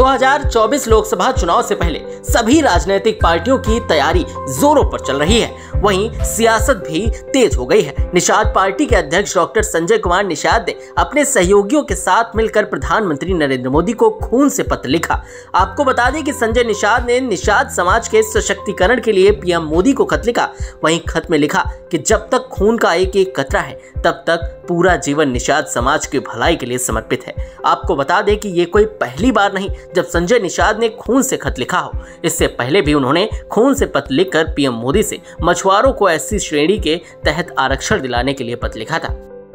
2024 लोकसभा चुनाव से पहले सभी राजनीतिक पार्टियों की तैयारी जोरों पर चल रही है। वहीं सियासत भी तेज हो गई है। निषाद पार्टी के अध्यक्ष डॉक्टर संजय कुमार निषाद ने अपने सहयोगियों के साथ मिलकर प्रधानमंत्री नरेंद्र मोदी को खून से पत्र लिखा। आपको बता दें कि संजय निषाद ने निषाद समाज के सशक्तिकरण के लिए पीएम मोदी को खत लिखा। वहीं खत में लिखा कि जब तक खून का एक एक कतरा है तब तक पूरा जीवन निषाद समाज की भलाई के लिए समर्पित है। आपको बता दें कि ये कोई पहली बार नहीं जब संजय निषाद ने खून से खत लिखा हो। इससे पहले भी उन्होंने खून से पत्र लिखकर पीएम मोदी से मछुआरों को एससी श्रेणी के तहत आरक्षण दिलाने के लिए पत्र लिखा था।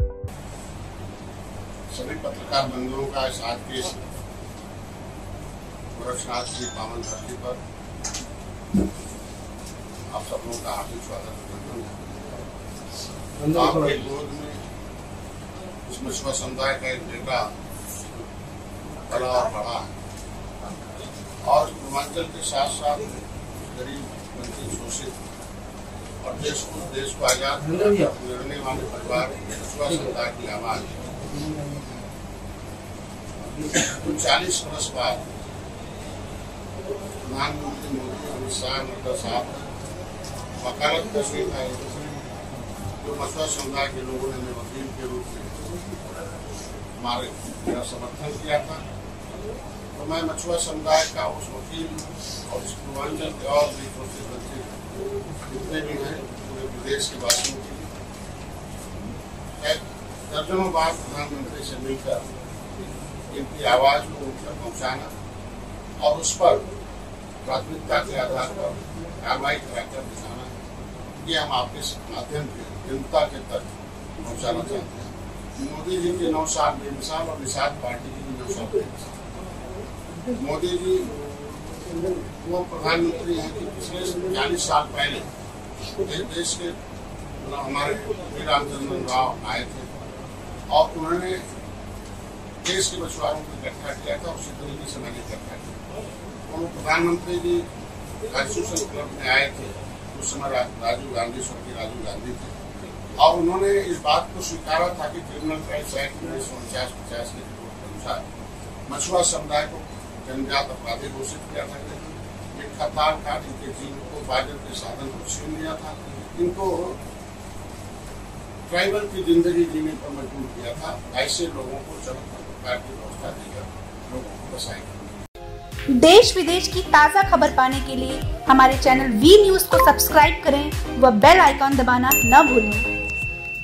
सभी पत्रकार बंधुओं का इस आज के गोरक्षनाथ की पावन धरती पर आप सब लोगों का हार्दिक स्वागत है। आपके गोद में इस मछुआ समुदाय का एक बेटा बड़ा और बड़ा है और पूर्वांचल के साथ साथ गरीब वंचित शोषित और देश को आजाद करने वाले परिवार मछुआ समुदाय की आवाज 40 वर्ष बाद प्रधानमंत्री मोदी अमित शाह नड्डा साहब वकालत तस्वीर आई जो मछुआ समुदाय के लोगों ने वकील के रूप में हमारे मेरा समर्थन किया था। तो मैं मछुआ समुदाय का उस वकील और इस पूर्वांचल के और भी शोषित बच्चे जितने भी हैं पूरे प्रदेश के वासियों के लिए दर्जनों बार प्रधानमंत्री से मिलकर इनकी आवाज को उन तक पहुँचाना और उस पर प्राथमिकता के आधार पर कार्रवाई कराकर दिखाना, ये हम आपके माध्यम से जनता के तक पहुँचाना चाहते हैं। मोदी जी के 9 साल बेमिसाल और निषाद पार्टी की 9 साल बेमिसाल। मोदी जी वो प्रधानमंत्री हैं कि पिछले 40 साल पहले देश के हमारे रामचंद्र राव आए थे और उन्होंने देश के मछुआरों को इकट्ठा किया था। उसी तरीके से मैंने इकट्ठा किया। वो प्रधानमंत्री जी राजसूशन क्लब में आए थे। उस समय राजीव गांधी स्वर्गीय राजीव गांधी थे और उन्होंने इस बात को स्वीकारा था कि क्रिमिनल राइट्स एक्ट 1949-50 के अनुसार मछुआ समुदाय को जनजात अपराधी घोषित किया था। इनका ताल काट इनके जीवन को उपार्जन के साधन को छीन लिया था। इनको ट्राइबल की जिंदगी जीने पर मजबूर किया था। ऐसे लोगों को चरम प्रकार की व्यवस्था देकर लोगों को बसाएगा। देश विदेश की ताज़ा खबर पाने के लिए हमारे चैनल वी न्यूज़ को सब्सक्राइब करें व बेल आइकॉन दबाना न भूलें।